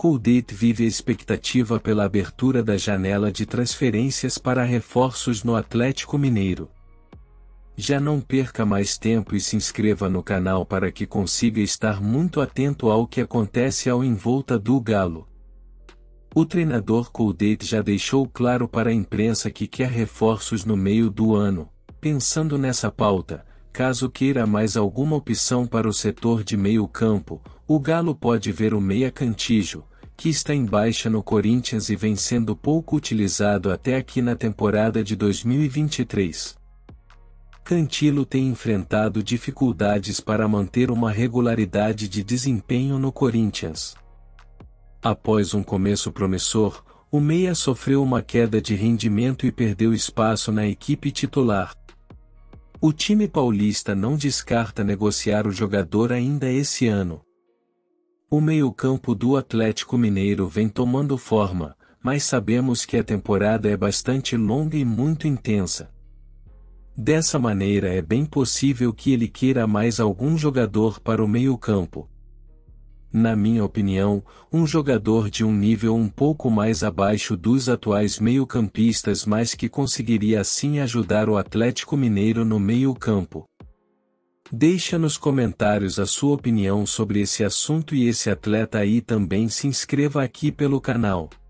Coudet vive a expectativa pela abertura da janela de transferências para reforços no Atlético Mineiro. Já não perca mais tempo e se inscreva no canal para que consiga estar muito atento ao que acontece ao em volta do Galo. O treinador Coudet já deixou claro para a imprensa que quer reforços no meio do ano. Pensando nessa pauta, caso queira mais alguma opção para o setor de meio-campo, o Galo pode ver o meia Cantillo, que está em baixa no Corinthians e vem sendo pouco utilizado até aqui na temporada de 2023. Cantillo tem enfrentado dificuldades para manter uma regularidade de desempenho no Corinthians. Após um começo promissor, o meia sofreu uma queda de rendimento e perdeu espaço na equipe titular. O time paulista não descarta negociar o jogador ainda esse ano. O meio-campo do Atlético Mineiro vem tomando forma, mas sabemos que a temporada é bastante longa e muito intensa. Dessa maneira é bem possível que ele queira mais algum jogador para o meio-campo. Na minha opinião, um jogador de um nível um pouco mais abaixo dos atuais meio-campistas, mas que conseguiria assim ajudar o Atlético Mineiro no meio-campo. Deixa nos comentários a sua opinião sobre esse assunto e esse atleta aí também se inscreva aqui pelo canal.